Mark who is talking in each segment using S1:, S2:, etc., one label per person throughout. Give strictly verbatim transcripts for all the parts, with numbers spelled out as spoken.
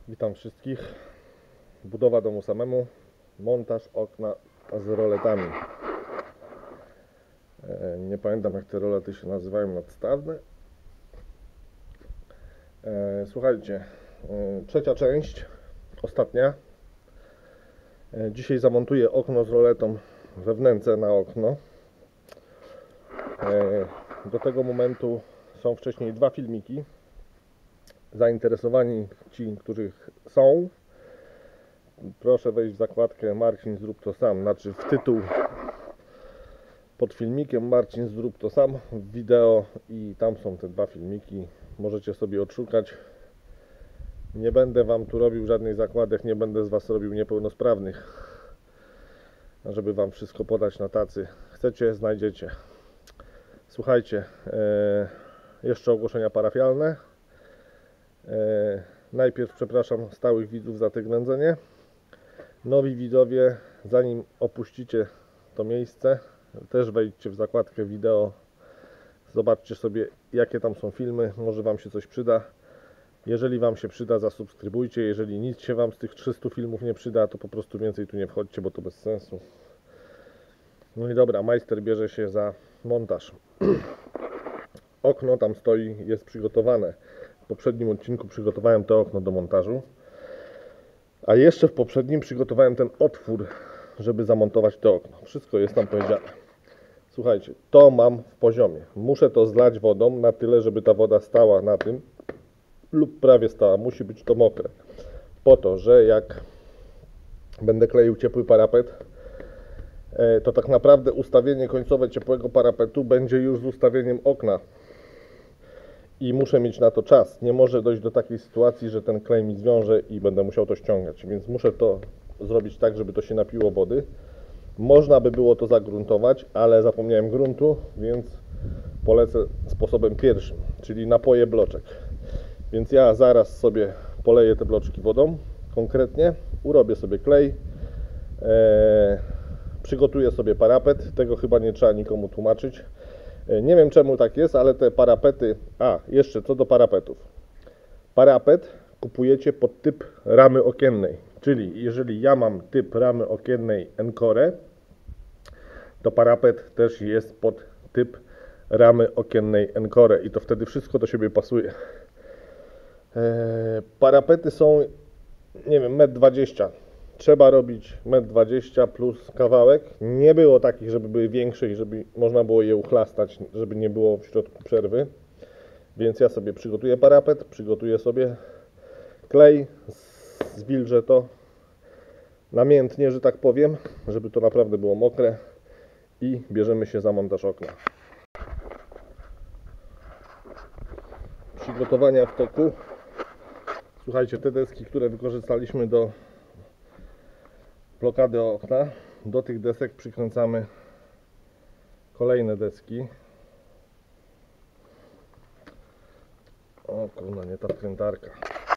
S1: Witam wszystkich. Budowa domu samemu, montaż okna z roletami. E, nie pamiętam, jak te rolety się nazywają, nadstawne. E, słuchajcie, e, trzecia część, ostatnia. E, dzisiaj zamontuję okno z roletą we wnęce na okno. E, do tego momentu są wcześniej dwa filmiki. Zainteresowani ci, których są, proszę wejść w zakładkę Marcin zrób to sam, znaczy w tytuł pod filmikiem Marcin zrób to sam w wideo i tam są te dwa filmiki, możecie sobie odszukać. Nie będę wam tu robił żadnych zakładek, nie będę z was robił niepełnosprawnych, żeby wam wszystko podać na tacy. Chcecie, znajdziecie. Słuchajcie, e, jeszcze ogłoszenia parafialne. E, najpierw przepraszam stałych widzów za te gnędzenie. Nowi widzowie, zanim opuścicie to miejsce, też wejdźcie w zakładkę wideo, zobaczcie sobie, jakie tam są filmy, może wam się coś przyda. Jeżeli wam się przyda, zasubskrybujcie. Jeżeli nic się wam z tych trzystu filmów nie przyda, to po prostu więcej tu nie wchodźcie, bo to bez sensu. No i dobra, majster bierze się za montaż. Okno tam stoi, jest przygotowane. W poprzednim odcinku przygotowałem to okno do montażu, a jeszcze w poprzednim przygotowałem ten otwór, żeby zamontować to okno. Wszystko jest tam powiedziane. Słuchajcie, to mam w poziomie. Muszę to zlać wodą na tyle, żeby ta woda stała na tym lub prawie stała. Musi być to mokre. Po to, że jak będę kleił ciepły parapet, to tak naprawdę ustawienie końcowe ciepłego parapetu będzie już z ustawieniem okna. I muszę mieć na to czas. Nie może dojść do takiej sytuacji, że ten klej mi zwiąże i będę musiał to ściągać. Więc muszę to zrobić tak, żeby to się napiło wody. Można by było to zagruntować, ale zapomniałem gruntu, więc polecę sposobem pierwszym, czyli napoję bloczek. Więc ja zaraz sobie poleję te bloczki wodą, konkretnie, urobię sobie klej, e, przygotuję sobie parapet, tego chyba nie trzeba nikomu tłumaczyć. E, nie wiem czemu tak jest, ale te parapety, a jeszcze co do parapetów. Parapet kupujecie pod typ ramy okiennej, czyli jeżeli ja mam typ ramy okiennej Encore, to parapet też jest pod typ ramy okiennej Encore i to wtedy wszystko do siebie pasuje. Eee, parapety są, nie wiem, metr dwadzieścia. Trzeba robić metr dwadzieścia plus kawałek. Nie było takich, żeby były większe i żeby można było je uchlastać, żeby nie było w środku przerwy. Więc ja sobie przygotuję parapet, przygotuję sobie klej, zwilżę to namiętnie, że tak powiem, żeby to naprawdę było mokre i bierzemy się za montaż okna. Przygotowania w toku. Słuchajcie, te deski, które wykorzystaliśmy do blokady okna, do tych desek przykręcamy kolejne deski. O kurwa, nie ta wkrętarka.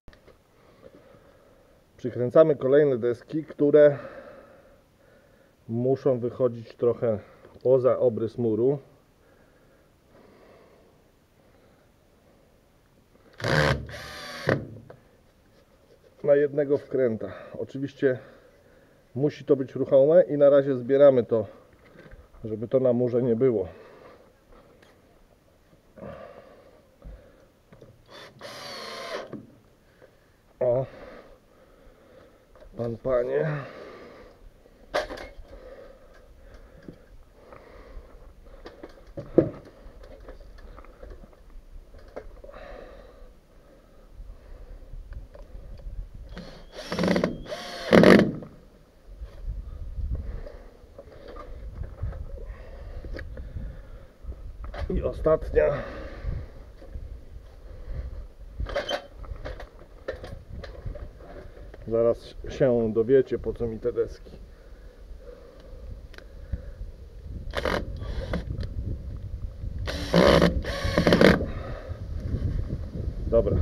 S1: Przykręcamy kolejne deski, które muszą wychodzić trochę poza obrys muru. Na jednego wkręta. Oczywiście musi to być ruchome i na razie zbieramy to, żeby to na murze nie było. O, pan panie. I ostatnia. Zaraz się dowiecie, po co mi te deski. Dobra.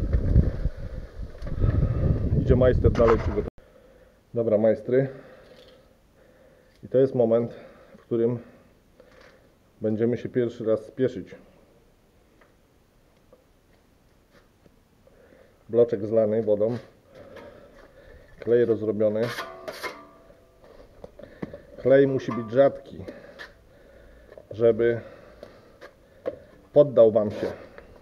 S1: Idzie majster dalej przygotować. Dobra, majstry. I to jest moment, w którym będziemy się pierwszy raz spieszyć. Bloczek zlany wodą. Klej rozrobiony. Klej musi być rzadki, żeby poddał Wam się.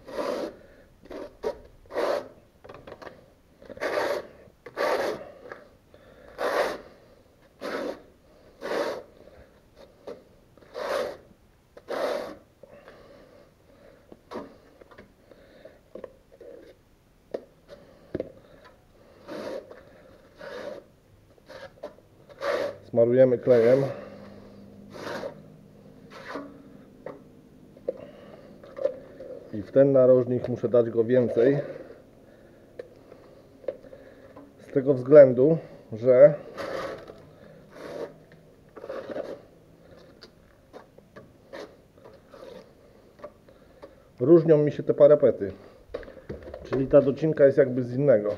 S1: Smarujemy klejem. I w ten narożnik muszę dać go więcej. Z tego względu, że różnią mi się te parapety. Czyli ta docinka jest jakby z innego.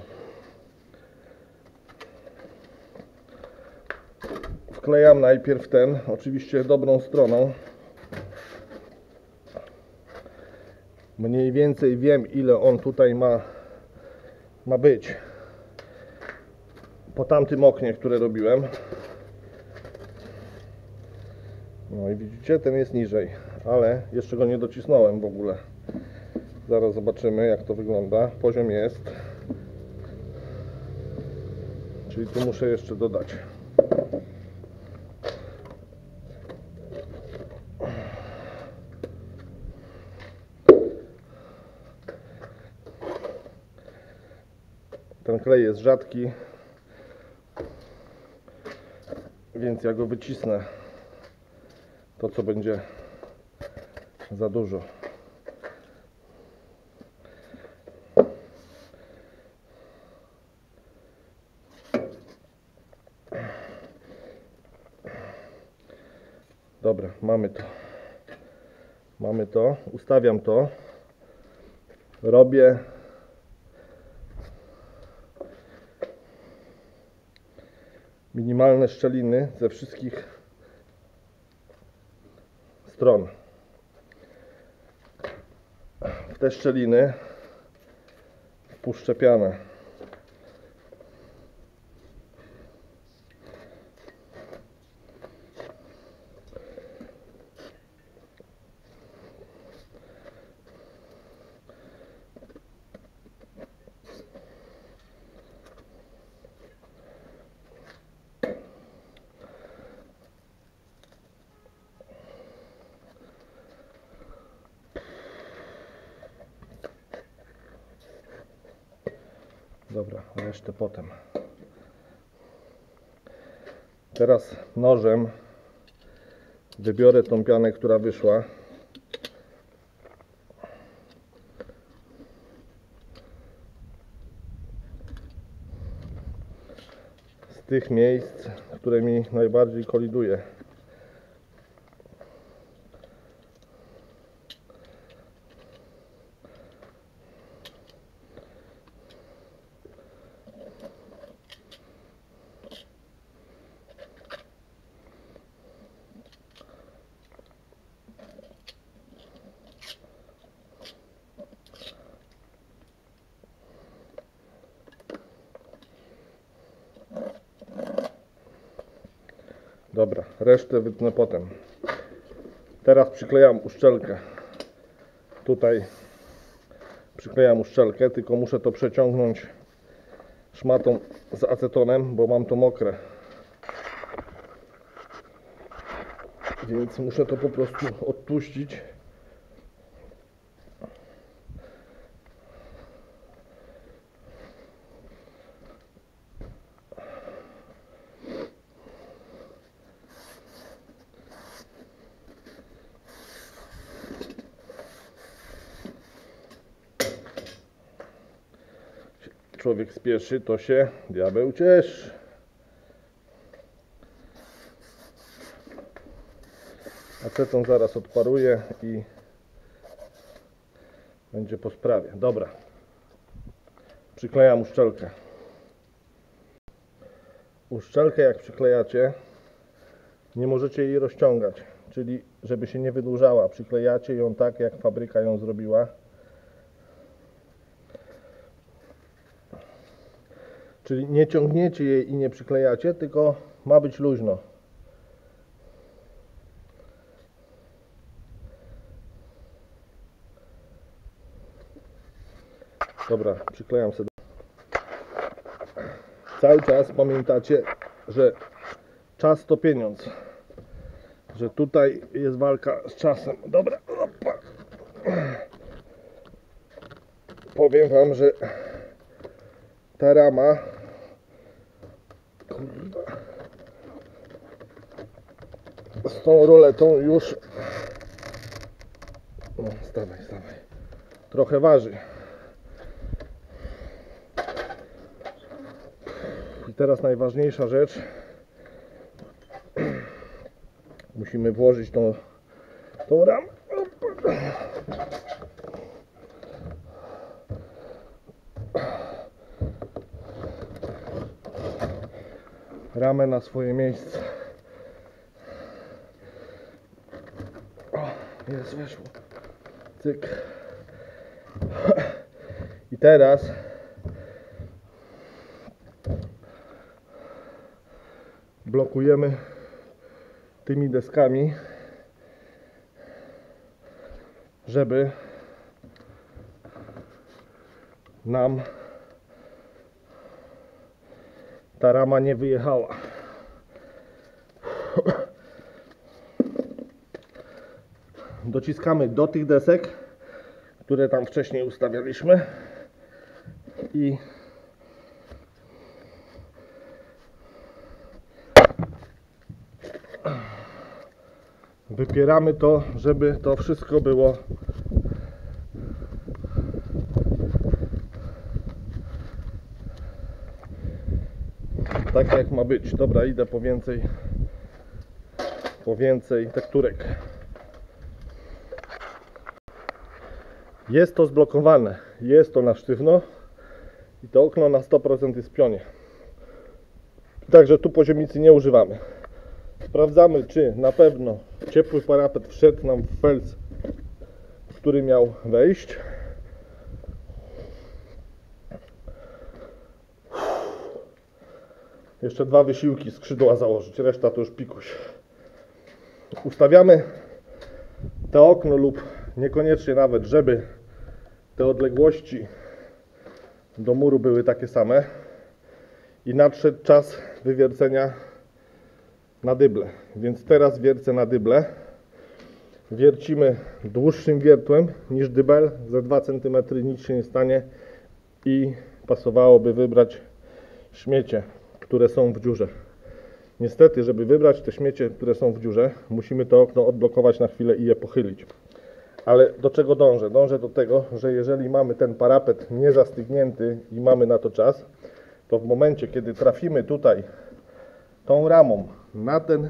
S1: Wklejam najpierw ten, oczywiście dobrą stroną. Mniej więcej wiem, ile on tutaj ma, ma być. Po tamtym oknie, które robiłem. No i widzicie, ten jest niżej, ale jeszcze go nie docisnąłem w ogóle. Zaraz zobaczymy, jak to wygląda. Poziom jest. Czyli tu muszę jeszcze dodać. Ten klej jest rzadki, więc ja go wycisnę. To, co będzie za dużo. Dobra, mamy to. Mamy to. Ustawiam to. Robię minimalne szczeliny ze wszystkich stron. W te szczeliny wpuszczę pianę. Dobra, resztę potem. Teraz nożem wybiorę tą pianę, która wyszła. Z tych miejsc, które mi najbardziej koliduje. Dobra, resztę wytnę potem. Teraz przyklejam uszczelkę. Tutaj przyklejam uszczelkę, tylko muszę to przeciągnąć szmatą z acetonem, bo mam to mokre. Więc muszę to po prostu odpuścić. Człowiek spieszy, to się diabeł cieszy. Aceton zaraz odparuje i będzie po sprawie. Dobra. Przyklejam uszczelkę. Uszczelkę jak przyklejacie, nie możecie jej rozciągać, czyli żeby się nie wydłużała. Przyklejacie ją tak, jak fabryka ją zrobiła. Czyli nie ciągniecie jej i nie przyklejacie, tylko ma być luźno. Dobra, przyklejam sobie. Cały czas pamiętacie, że czas to pieniądz. Że tutaj jest walka z czasem. Dobra, opa. Powiem wam, że ta rama, kurwa, z tą roletą już, no, stawaj, stawaj, trochę waży. I teraz najważniejsza rzecz. Musimy włożyć tą, tą ramę. Ramę na swoje miejsce. O, jest, weszło. Cyk. I teraz blokujemy tymi deskami, żeby nam ta rama nie wyjechała. Dociskamy do tych desek, które tam wcześniej ustawialiśmy, i wypieramy to, żeby to wszystko było tak, jak ma być. Dobra, idę po więcej po więcej tekturek. Jest to zblokowane, jest to na sztywno i to okno na sto procent jest w pionie. Także tu poziomicy nie używamy. Sprawdzamy, czy na pewno ciepły parapet wszedł nam w fels, w który miał wejść. Jeszcze dwa wysiłki skrzydła założyć, reszta to już pikuś. Ustawiamy to okno, lub niekoniecznie nawet, żeby te odległości do muru były takie same, i nadszedł czas wywiercenia na dyble. Więc teraz wiercę na dyble. Wiercimy dłuższym wiertłem niż dybel, za dwa centymetry, nic się nie stanie i pasowałoby wybrać śmiecie, które są w dziurze. Niestety, żeby wybrać te śmiecie, które są w dziurze, musimy to okno odblokować na chwilę i je pochylić. Ale do czego dążę? Dążę do tego, że jeżeli mamy ten parapet niezastygnięty i mamy na to czas, to w momencie, kiedy trafimy tutaj tą ramą na ten,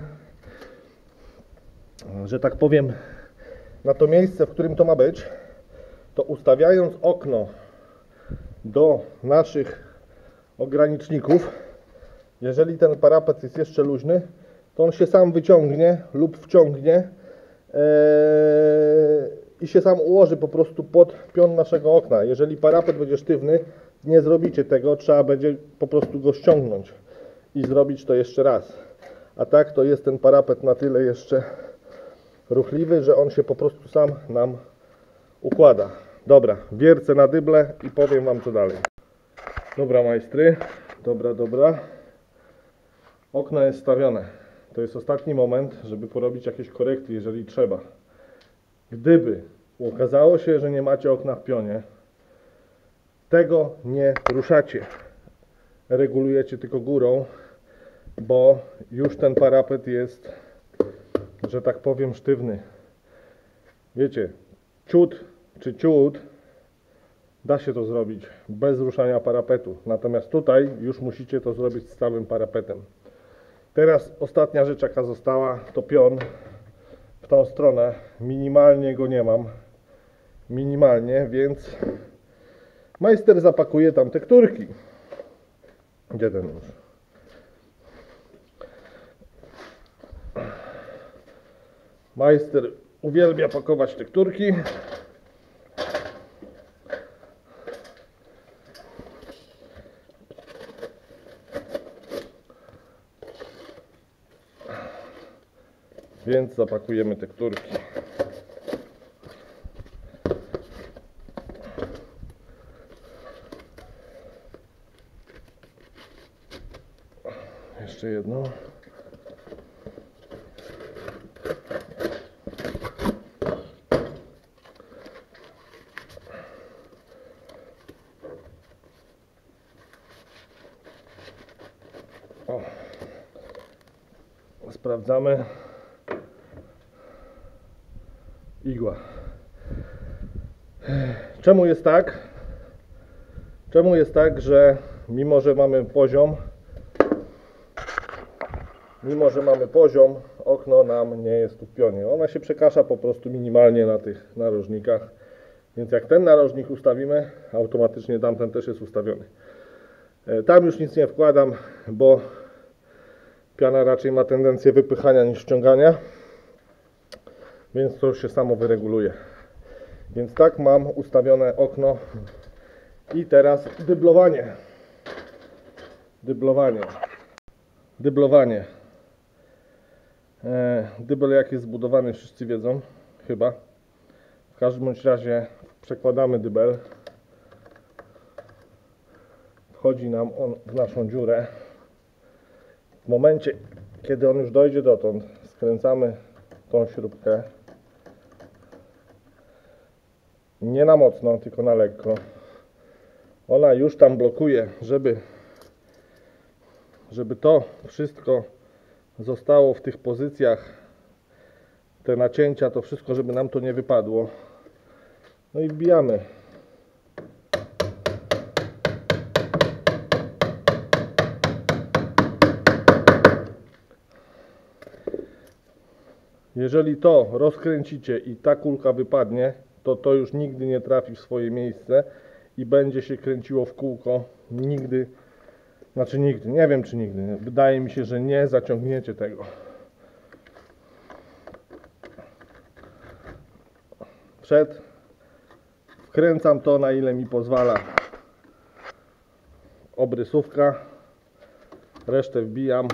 S1: że tak powiem, na to miejsce, w którym to ma być, to ustawiając okno do naszych ograniczników, jeżeli ten parapet jest jeszcze luźny, to on się sam wyciągnie lub wciągnie ee, i się sam ułoży po prostu pod pion naszego okna. Jeżeli parapet będzie sztywny, nie zrobicie tego, trzeba będzie po prostu go ściągnąć i zrobić to jeszcze raz. A tak to jest ten parapet na tyle jeszcze ruchliwy, że on się po prostu sam nam układa. Dobra, wiercę na dyble i powiem wam co dalej. Dobra majstry, dobra, dobra. Okno jest stawione. To jest ostatni moment, żeby porobić jakieś korekty, jeżeli trzeba. Gdyby okazało się, że nie macie okna w pionie, tego nie ruszacie. Regulujecie tylko górą, bo już ten parapet jest, że tak powiem, sztywny. Wiecie, ciut czy ciut da się to zrobić bez ruszania parapetu. Natomiast tutaj już musicie to zrobić z całym parapetem. Teraz ostatnia rzecz, jaka została, to pion w tą stronę. Minimalnie go nie mam. Minimalnie, więc majster zapakuje tam tekturki. Gdzie ten nóż? Majster uwielbia pakować tekturki. Więc zapakujemy tekturki. Jeszcze jedno. O. Sprawdzamy. Igła. Czemu jest tak? Czemu jest tak, że mimo, że mamy poziom, mimo, że mamy poziom, okno nam nie jest tu w pionie. Ona się przekasza po prostu minimalnie na tych narożnikach. Więc jak ten narożnik ustawimy, automatycznie tamten też jest ustawiony. Tam już nic nie wkładam, bo piana raczej ma tendencję wypychania niż ściągania. Więc to już się samo wyreguluje. Więc tak mam ustawione okno. I teraz dyblowanie. Dyblowanie. Dyblowanie. E, dybel jak jest zbudowany, wszyscy wiedzą. Chyba. W każdym bądź razie przekładamy dybel. Wchodzi nam on w naszą dziurę. W momencie, kiedy on już dojdzie dotąd, skręcamy tą śrubkę. Nie na mocno, tylko na lekko. Ona już tam blokuje, żeby, żeby to wszystko zostało w tych pozycjach, te nacięcia, to wszystko, żeby nam to nie wypadło. No i wbijamy. Jeżeli to rozkręcicie i ta kulka wypadnie, to to już nigdy nie trafi w swoje miejsce i będzie się kręciło w kółko. Nigdy, znaczy nigdy, nie wiem czy nigdy, wydaje mi się, że nie zaciągniecie tego. Przed wkręcam to, na ile mi pozwala obrysówka, resztę wbijam,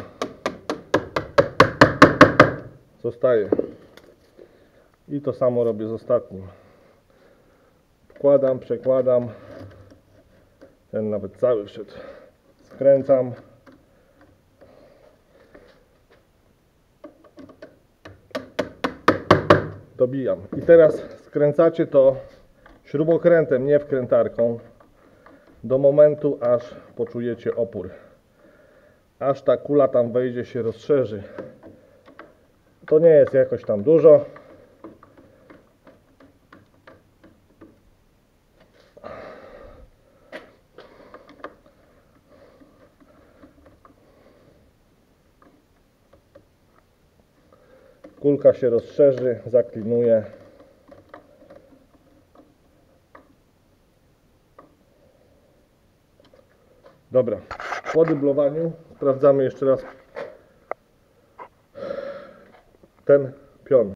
S1: zostaje. I to samo robię z ostatnim. Wkładam, przekładam. Ten nawet cały wszedł. Skręcam. Dobijam. I teraz skręcacie to śrubokrętem, nie wkrętarką, do momentu, aż poczujecie opór. Aż ta kula tam wejdzie, się rozszerzy. To nie jest jakoś tam dużo. Kulka się rozszerzy, zaklinuje. Dobra, po dyblowaniu sprawdzamy jeszcze raz ten pion.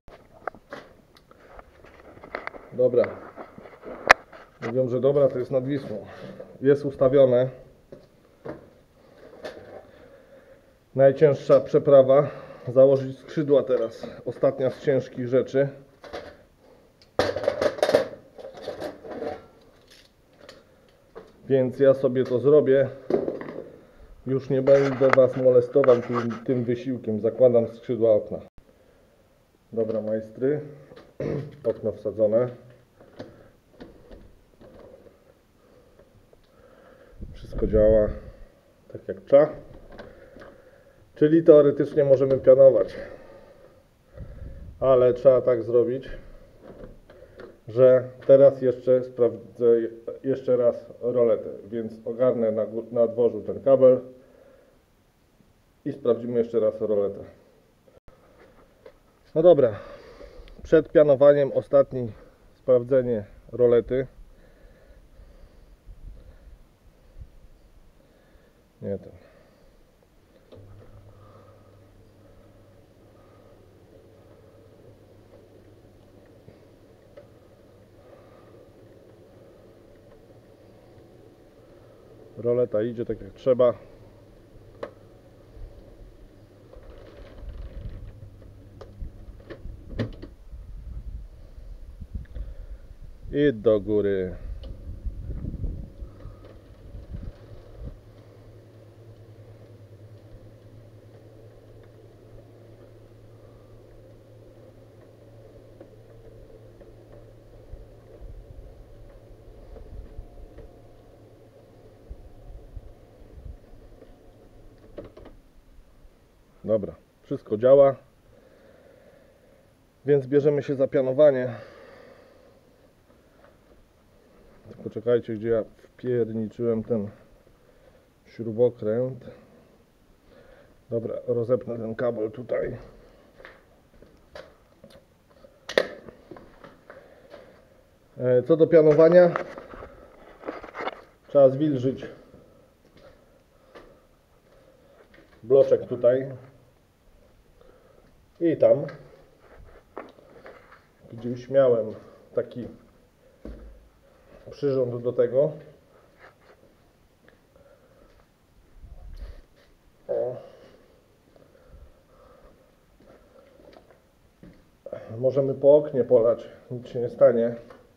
S1: Dobra. Mówią, że dobra, to jest nad Wisłą. Jest ustawione. Najcięższa przeprawa. Założyć skrzydła teraz. Ostatnia z ciężkich rzeczy. Więc ja sobie to zrobię. Już nie będę Was molestował tym, tym wysiłkiem. Zakładam skrzydła okna. Dobra, majstry. Okno wsadzone. Wszystko działa tak jak trzeba. Czyli teoretycznie możemy pianować. Ale trzeba tak zrobić, że teraz jeszcze sprawdzę jeszcze raz roletę. Więc ogarnę na, na dworzu ten kabel i sprawdzimy jeszcze raz roletę. No dobra. Przed pianowaniem ostatni sprawdzenie rolety. Nie ten. Roleta idzie tak jak trzeba. i do góry. Dobra, wszystko działa, więc bierzemy się za pianowanie. Tylko czekajcie, gdzie ja wpierniczyłem ten śrubokręt. Dobra, rozepnę ten kabel tutaj. Co do pianowania, trzeba zwilżyć bloczek tutaj i tam, gdzie już miałem taki przyrząd do tego. O. Możemy po oknie polać, nic się nie stanie.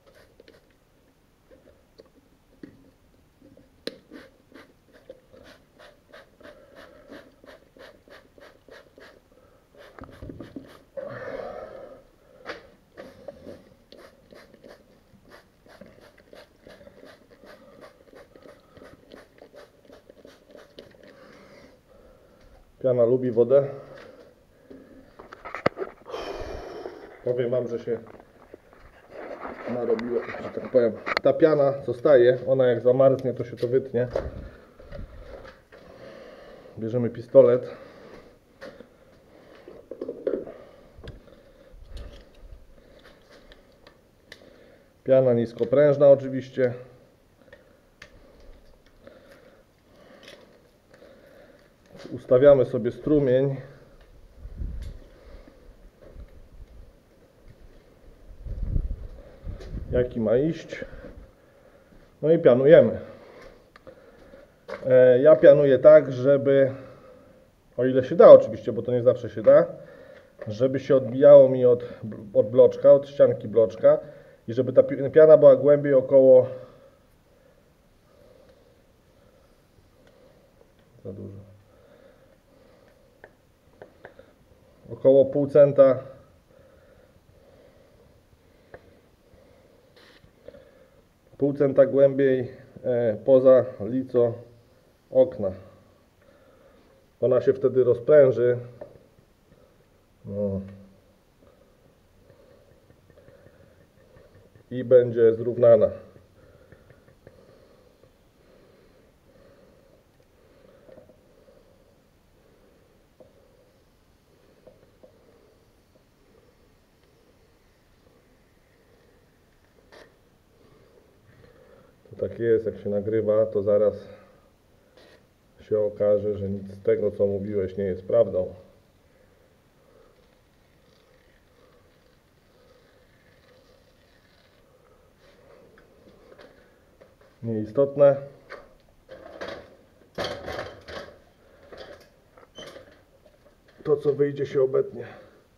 S1: Piana lubi wodę. Powiem wam, że się narobiło, że tak powiem. Ta piana zostaje, ona jak zamarznie, to się to wytnie. Bierzemy pistolet. Piana niskoprężna oczywiście. Ustawiamy sobie strumień. Jaki ma iść. No i pianujemy. E, ja pianuję tak, żeby, o ile się da oczywiście, bo to nie zawsze się da, żeby się odbijało mi od, od bloczka, od ścianki bloczka i żeby ta piana była głębiej około, za dużo, około pół centa pół centa głębiej e, poza lico okna. Ona się wtedy rozpręży. No. I będzie zrównana. To tak jest, jak się nagrywa, to zaraz się okaże, że nic z tego, co mówiłeś, nie jest prawdą. Nieistotne. To, co wyjdzie, się obetnie.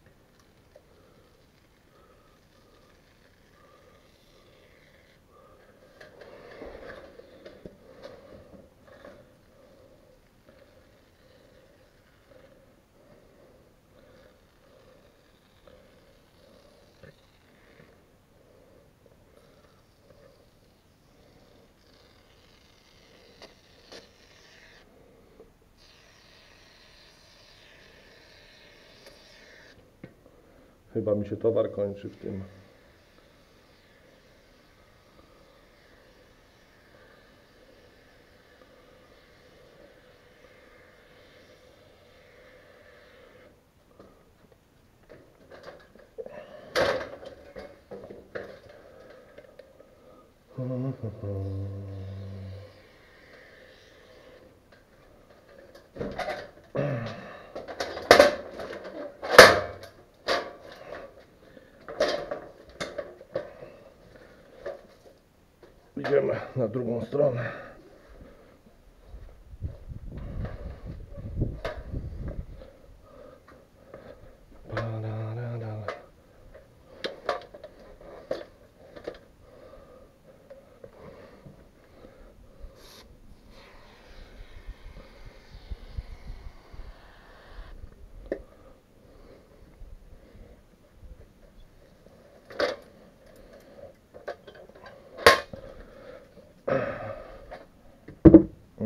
S1: Chyba mi się towar kończy w tym. Idziemy na drugą stronę.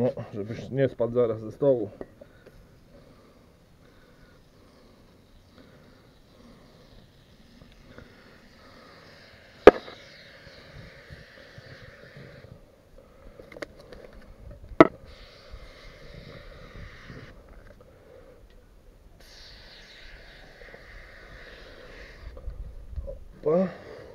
S1: No, żebyś nie spadł zaraz ze stołu. Opa.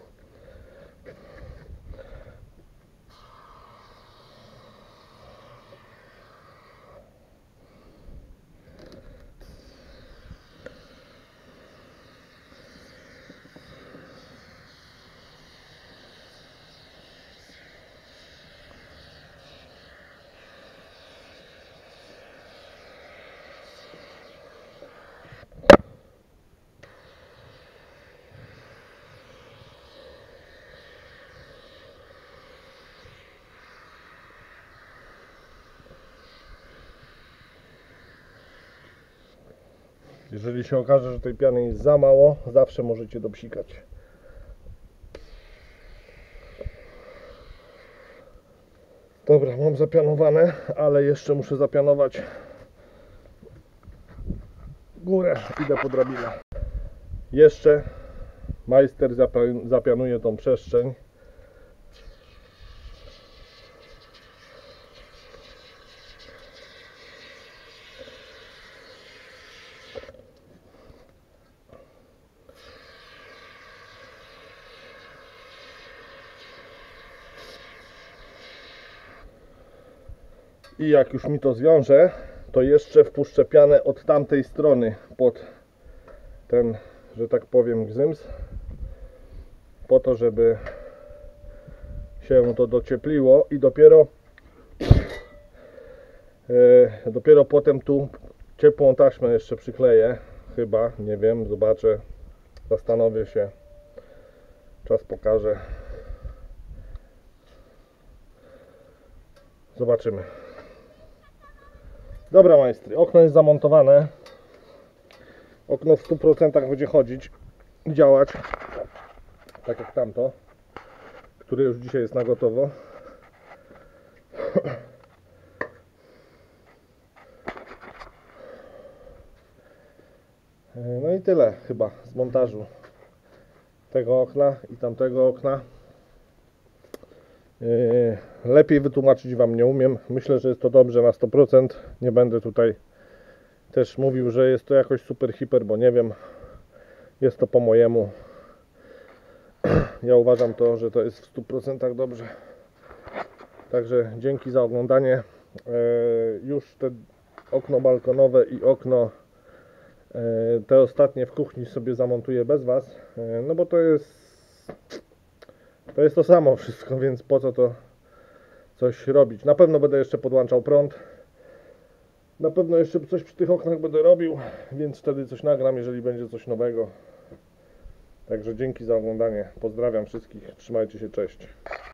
S1: Jeżeli się okaże, że tej piany jest za mało, zawsze możecie dopsikać. Dobra, mam zapianowane, ale jeszcze muszę zapianować górę. Idę po drabinę. Jeszcze majster zapianuje tą przestrzeń. I jak już mi to zwiąże, to jeszcze wpuszczę pianę od tamtej strony pod ten, że tak powiem, gzyms, po to, żeby się to dociepliło i dopiero yy, dopiero potem tu ciepłą taśmę jeszcze przykleję, chyba, nie wiem, zobaczę, zastanowię się, czas pokaże, zobaczymy. Dobra majstry, okno jest zamontowane. Okno w stu procentach będzie chodzić i działać. Tak jak tamto, które już dzisiaj jest na gotowo. No i tyle chyba z montażu tego okna i tamtego okna. Lepiej wytłumaczyć Wam nie umiem. Myślę, że jest to dobrze na sto procent. Nie będę tutaj też mówił, że jest to jakoś super hiper, bo nie wiem. Jest to po mojemu. Ja uważam to, że to jest w stu procentach dobrze. Także dzięki za oglądanie. Już te okno balkonowe i okno te ostatnie w kuchni sobie zamontuję bez Was. No bo to jest To jest to samo wszystko, więc po co to coś robić. Na pewno będę jeszcze podłączał prąd. Na pewno jeszcze coś przy tych oknach będę robił, więc wtedy coś nagram, jeżeli będzie coś nowego. Także dzięki za oglądanie. Pozdrawiam wszystkich. Trzymajcie się, cześć.